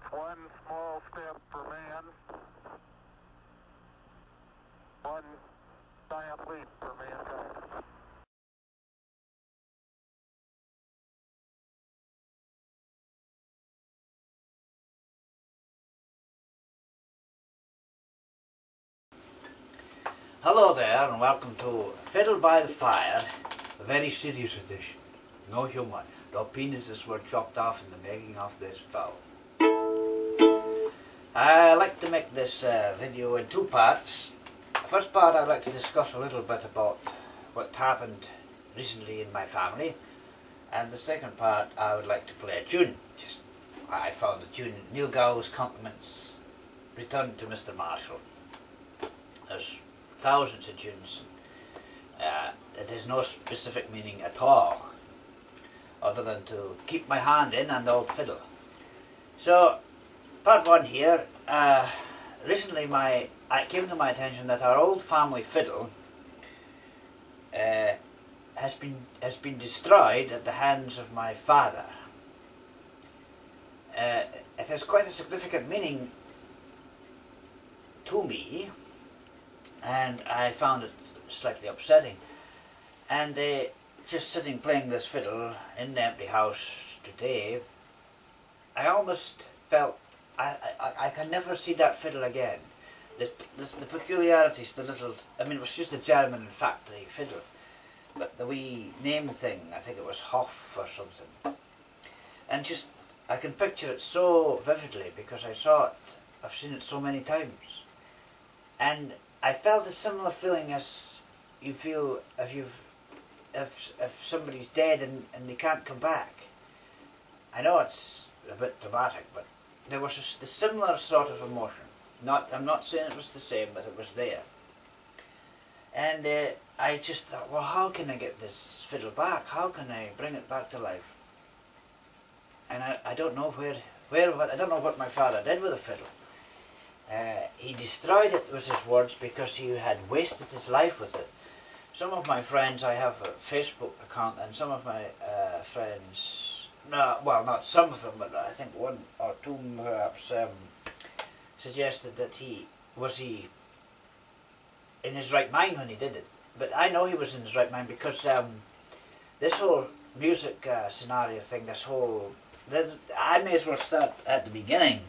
One small step for man, one giant leap for mankind. Hello there and welcome to Fiddle by the Fire, a very serious edition. No humour. The penises were chopped off in the making of this film. I like to make this video in two parts. The first part I'd like to discuss a little bit about what happened recently in my family, and the second part I would like to play a tune. I found the tune Neil Gow's Compliments Returned to Mr. Marshall. There's thousands of tunes. It has no specific meaning at all, other than to keep my hand in and old fiddle. So, part one here. Recently, it came to my attention that our old family fiddle has been destroyed at the hands of my father. It has quite a significant meaning to me, and I found it slightly upsetting. And just sitting playing this fiddle in the empty house today, I almost felt I can never see that fiddle again. The peculiarities, it was just a German factory fiddle, but the wee name thing, I think it was Hoff or something. And just, I can picture it so vividly because I've seen it so many times. And I felt a similar feeling as you feel if somebody's dead and they can't come back. I know it's a bit dramatic, but there was a similar sort of emotion. I'm not saying it was the same, but it was there. And I just thought, well, how can I get this fiddle back? How can I bring it back to life? And I don't know I don't know what my father did with the fiddle. He destroyed it, was his words, because he had wasted his life with it. Some of my friends, I have a Facebook account, and some of my friends, well, not some of them, but I think one or two perhaps, suggested that was he in his right mind when he did it. But I know he was in his right mind because this whole music scenario thing, I may as well start at the beginning.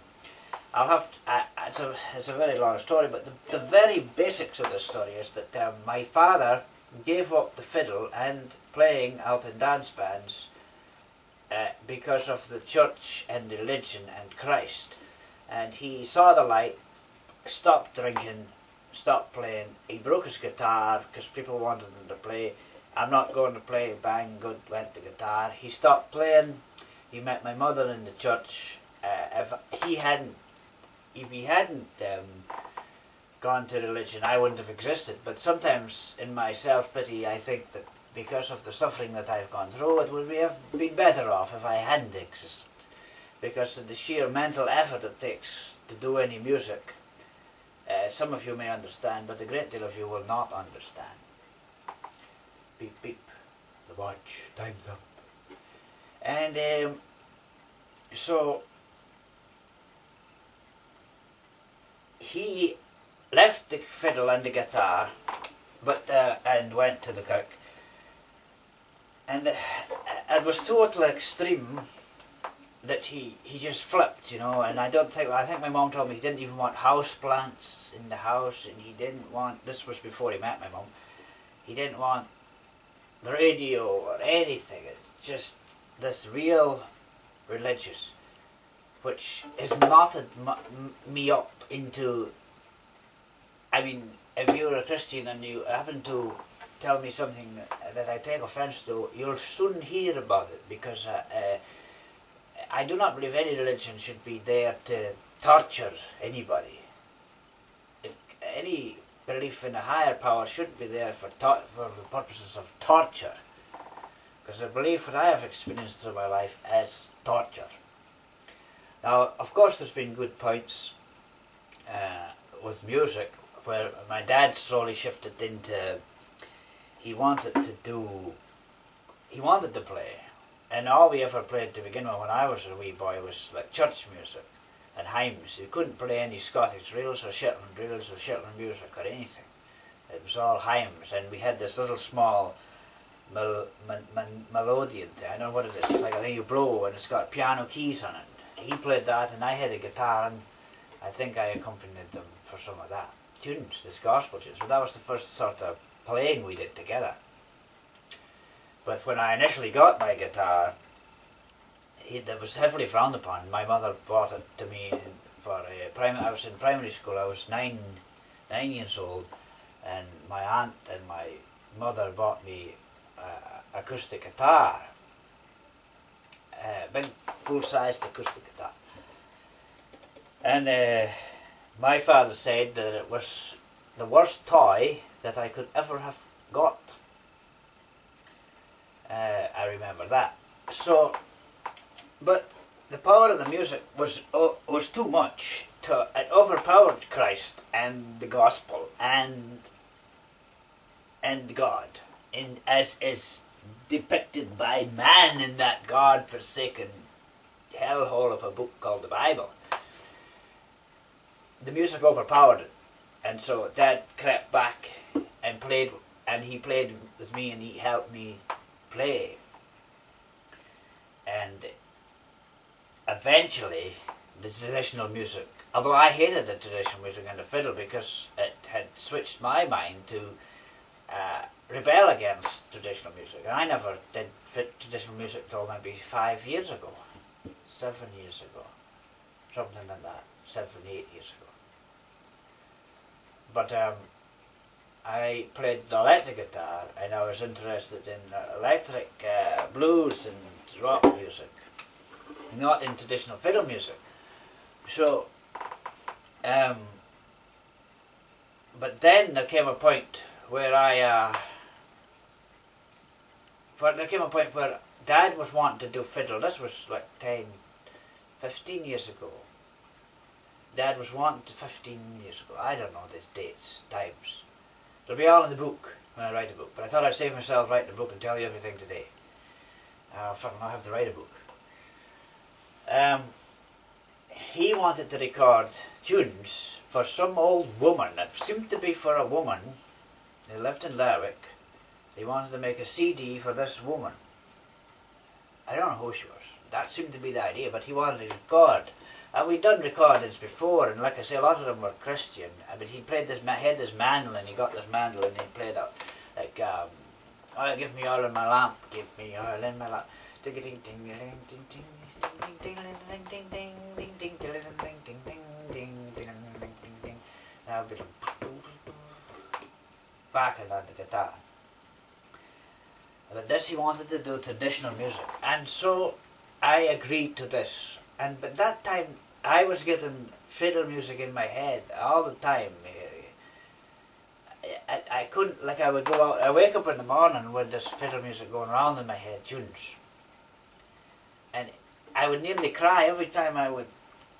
It's a very long story, but the very basics of the story is that my father gave up the fiddle and playing out in dance bands because of the church and religion and Christ. And he saw the light, stopped drinking, stopped playing. He broke his guitar because people wanted him to play. I'm not going to play, bang, good, went the guitar. He stopped playing. He met my mother in the church. If he hadn't gone to religion, I wouldn't have existed. But sometimes in my self-pity I think that because of the suffering that I've gone through, it would have been better off if I hadn't existed. Because of the sheer mental effort it takes to do any music, some of you may understand, but a great deal of you will not understand. Beep beep, the watch, time's up. And so he left the fiddle and the guitar, and went to the cook. And it was total extreme that he just flipped, and I think my mom told me he didn't even want house plants in the house, and he didn't want, this was before he met my mom, he didn't want the radio or anything. It's just this real religious, which has knotted me up into, if you're a Christian and you happen to tell me something that I take offence to, you'll soon hear about it, because I do not believe any religion should be there to torture anybody. Any belief in a higher power shouldn't be there for the purposes of torture, because I believe what I have experienced through my life is torture. Now, of course, there's been good points with music where my dad slowly shifted into, he wanted to play, and all we ever played to begin with when I was a wee boy was like church music. and hymns. You couldn't play any Scottish reels or Shetland music or anything. It was all hymns, and we had this little small melodeon thing. I don't know what it is. It's like a thing you blow, and it's got piano keys on it. He played that, and I had a guitar, and I think I accompanied them for some of that. Tunes, this gospel tunes. But that was the first sort of playing we did together. But when I initially got my guitar, it was heavily frowned upon. My mother bought it to me for I was in primary school. I was nine years old, and my aunt and my mother bought me acoustic guitar, big full-sized acoustic guitar. And my father said that it was the worst toy that I could ever have got. I remember that. So, but the power of the music was too much. It overpowered Christ and the gospel and God, as is depicted by man in that God-forsaken hellhole of a book called the Bible. The music overpowered it, and so Dad crept back and played, and he played with me, and he helped me play. And eventually, the traditional music, although I hated the traditional music and the fiddle because it had switched my mind to rebel against traditional music. And I never did traditional music till maybe 5 years ago, 7 years ago, something like that, 7, 8 years ago. But I played the electric guitar, and I was interested in electric blues and rock music, not in traditional fiddle music. So, but then there came a point where where Dad was wanting to do fiddle. This was like 10, 15 years ago. Dad was wanting to 15 years ago. I don't know the dates, times. It'll be all in the book when I write a book. But I thought I'd save myself writing a book and tell you everything today. I'll have to write a book. He wanted to record tunes for some old woman. It seemed to be for a woman. They lived in Lerwick. He wanted to make a CD for this woman. I don't know who she was. That seemed to be the idea, but he wanted to record. And we'd done recordings before, and like I say, a lot of them were Christian. I mean, he played this, had this mandolin, he got this mandolin, and he played out, like, oh, give me oil in my lamp, give me oil in my lamp. Ding ding ding ding ding ding ding ding ding ding ding ding ding ding ding ding ding ding. Now we backing on the guitar. But this he wanted to do traditional music, and so I agreed to this. And but that time I was getting fiddle music in my head all the time. I couldn't, like, I would go out, I wake up in the morning with this fiddle music going around in my head, tunes. And I would nearly cry every time I would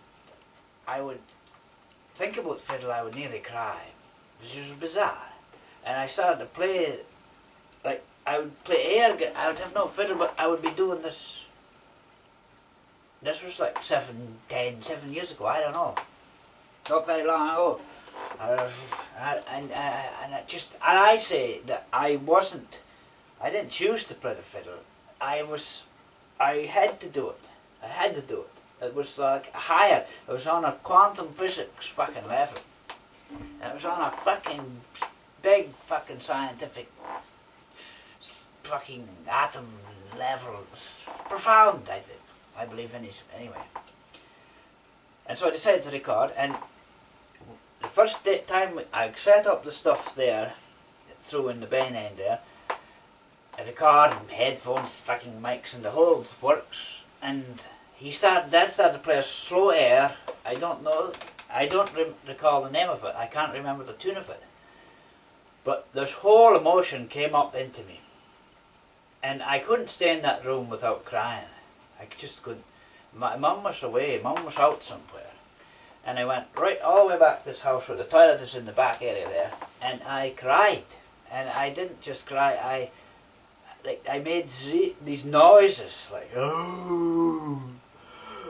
think about fiddle. I would nearly cry, which was bizarre. And I started to play, like, I would play air, I would have no fiddle, but I would be doing this. This was like 7 years ago, I don't know. Not very long ago. And I say that I didn't choose to play the fiddle. I had to do it. I had to do it. It was like higher. It was on a quantum physics fucking level. And it was on a fucking big fucking scientific fucking atom level. It was profound, I think. I believe in it anyway. And so I decided to record, and the first time I set up the stuff there, through in the main end there, I record, and headphones, fucking mics, and the whole works. And Dad started to play a slow air. I don't recall the name of it. I can't remember the tune of it. But this whole emotion came up into me. And I couldn't stay in that room without crying. I just couldn't. My mum was away, Mum was out somewhere. And I went right all the way back to this house where the toilet is in the back area there, and I cried. And I didn't just cry, I made these noises, like, oh,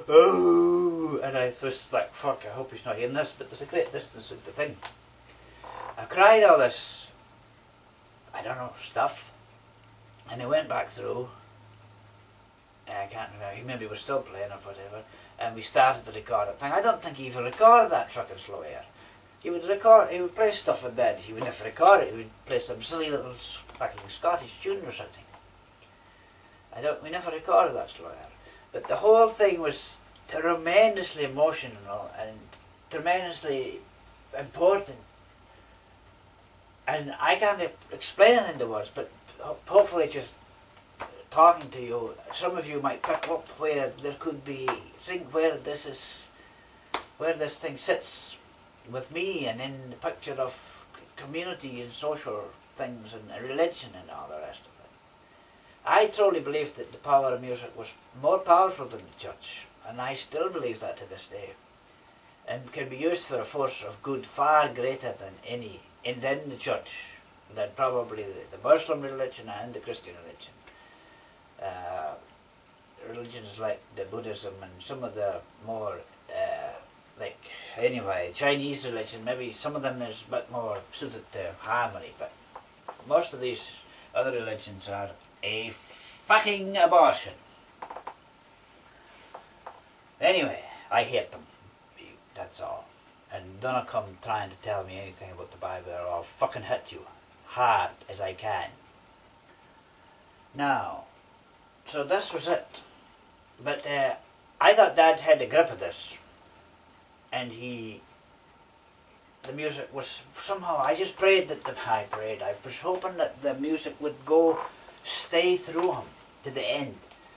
oh, and I was like, fuck, I hope he's not hearing this, but there's a great distance at the thing. I cried all this, I don't know, stuff, and I went back through, and I can't remember, he maybe was still playing or whatever, and we started to record that thing. I don't think he even recorded that fucking Slow Air. He would play stuff in bed, he would never record it, he would play some silly little fucking Scottish tune or something. We never recorded that Slow Air. But the whole thing was tremendously emotional and tremendously important. And I can't explain it in the words, but hopefully just talking to you, some of you might pick up where there could be, think where this thing sits with me and in the picture of community and social things and religion and all the rest of it. I truly believed that the power of music was more powerful than the church, and I still believe that to this day, and can be used for a force of good far greater than any than the church, than probably the Muslim religion and the Christian religion. Religions like the Buddhism and some of the more Chinese religion, maybe some of them is a bit more suited to harmony, but most of these other religions are a fucking abortion. Anyway, I hate them. That's all. And don't come trying to tell me anything about the Bible or I'll fucking hit you hard as I can. Now, so this was it. But I thought Dad had a grip of this. And the music was somehow, I just prayed I was hoping that the music would stay through him to the end.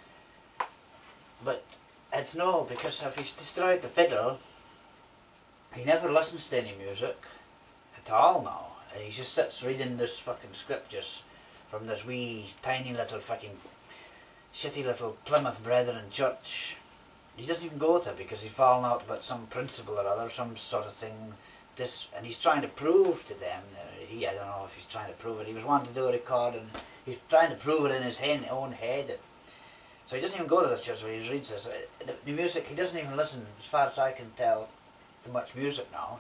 But it's no, because if he's destroyed the fiddle, he never listens to any music at all now. And he just sits reading this fucking scriptures from this wee tiny little fucking shitty little Plymouth Brethren church. He doesn't even go to it because he's fallen out about some principle or other, some sort of thing. And he's trying to prove to them, I don't know if he's trying to prove it, he was wanting to do a record and he's trying to prove it in his own head. So he doesn't even go to the church where he reads this. The music, he doesn't even listen, as far as I can tell, to much music now.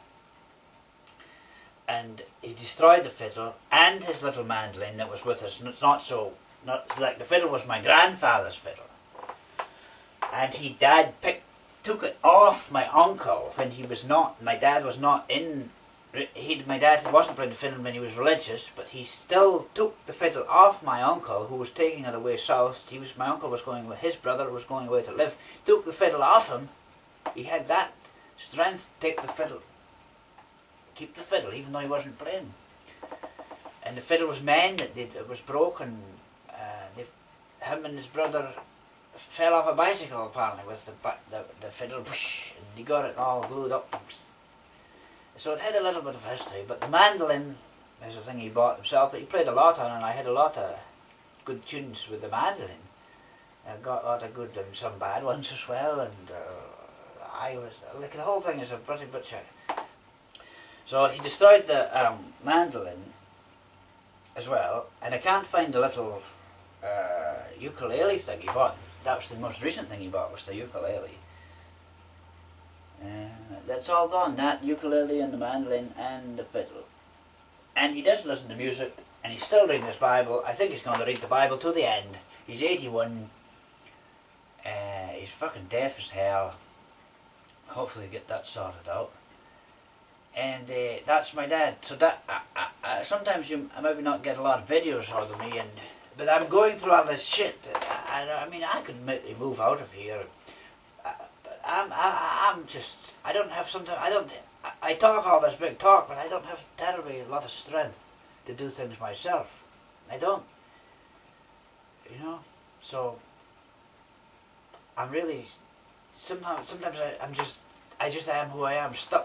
And he destroyed the fiddle and his little mandolin that was with us. And it's not like the fiddle was my grandfather's fiddle. And took it off my uncle when my dad was not in, my dad wasn't playing the fiddle when he was religious, but he still took the fiddle off my uncle who was taking it away south. My uncle was going with his brother, was going away to live, took the fiddle off him. He had that strength to take the fiddle, keep the fiddle even though he wasn't playing. And the fiddle was mended, it was broken. Him and his brother fell off a bicycle apparently with the fiddle, whoosh, and he got it all glued up. So it had a little bit of history, but the mandolin is a thing he bought himself, but he played a lot on it, and I had a lot of good tunes with the mandolin. I got a lot of good and some bad ones as well, and I was, like, the whole thing is a pretty butcher. So he destroyed the mandolin as well, and I can't find the little ukulele thing he bought. That was the most recent thing he bought, was the ukulele. That's all gone, that ukulele and the mandolin and the fiddle. And he doesn't listen to music, and he's still reading his Bible. I think he's going to read the Bible to the end. He's 81. He's fucking deaf as hell. Hopefully get that sorted out. And that's my dad. So that sometimes you maybe not get a lot of videos out of me, but I'm going through all this shit. I mean, I could maybe move out of here. But I'm just, I don't have sometimes, I talk all this big talk, but I don't have terribly a lot of strength to do things myself. I don't, you know. So I'm really, sometimes I just am who I am, stuck.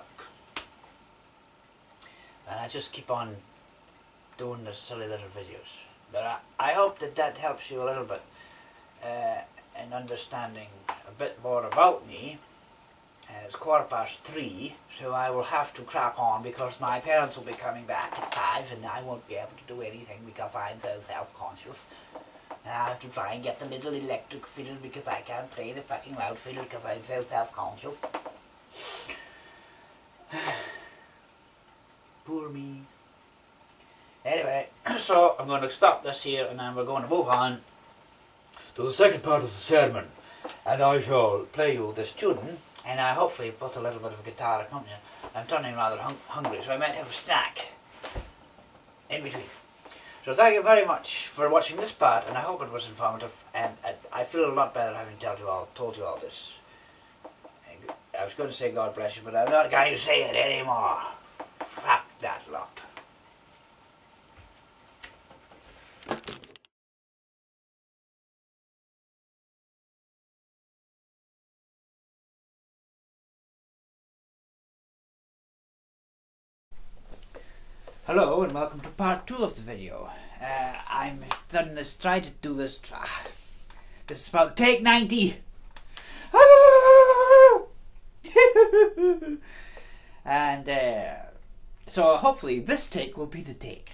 And I just keep on doing the silly little videos. But I hope that helps you a little bit in understanding a bit more about me. It's 3:15, so I will have to crack on because my parents will be coming back at 5 and I won't be able to do anything because I'm so self-conscious. And I have to try and get the little electric fiddle because I can't play the fucking loud fiddle because I'm so self-conscious. Poor me. Anyway, so I'm going to stop this here and then we're going to move on to the second part of the sermon. And I shall play you this tune and I hopefully put a little bit of a guitar accompaniment. I'm turning rather hungry, so I might have a snack in between. So thank you very much for watching this part, and I hope it was informative. And I feel a lot better having told you all this. I was going to say God bless you, but I'm not going to say it anymore. Fuck that lot. Hello and welcome to part 2 of the video. I'm done this, tried to do this. This is about take 90. And so hopefully this take will be the take.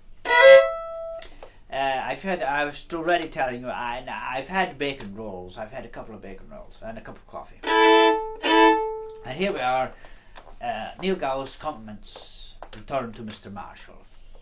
I was already telling you, I've had bacon rolls. I've had a couple of bacon rolls and a cup of coffee. And here we are, Neil Gow's compliments. Return to Mr. Marshall.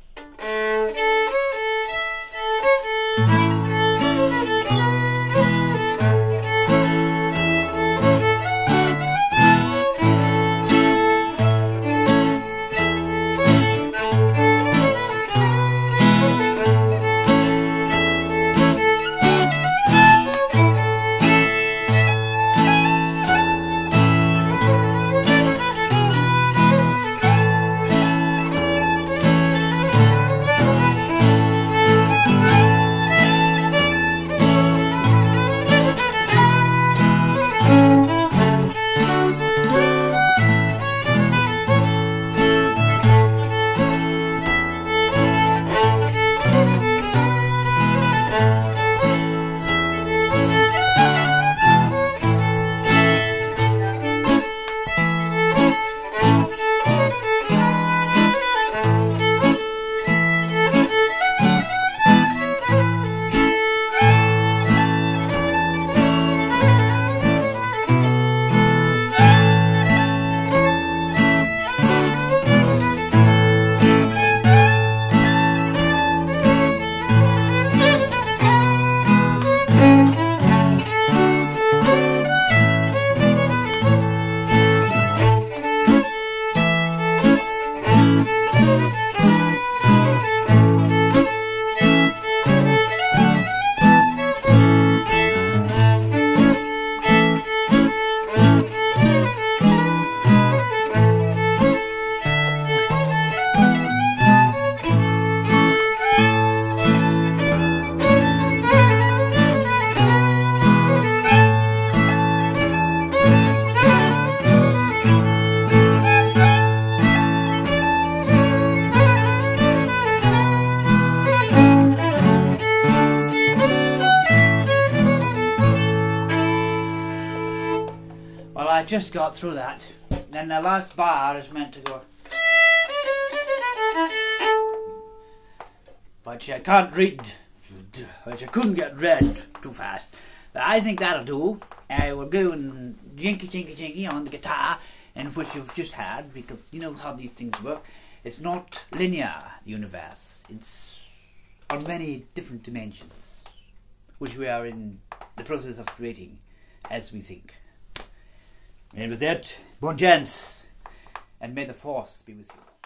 Well, I just got through that. Then the last bar is meant to go. But you can't read. But you couldn't get read too fast. But I think that'll do. I will go and jinky jinky jinky on the guitar, and which you've just had, because you know how these things work. It's not linear, the universe. It's on many different dimensions, which we are in the process of creating as we think. And with that, bon chance, and may the force be with you.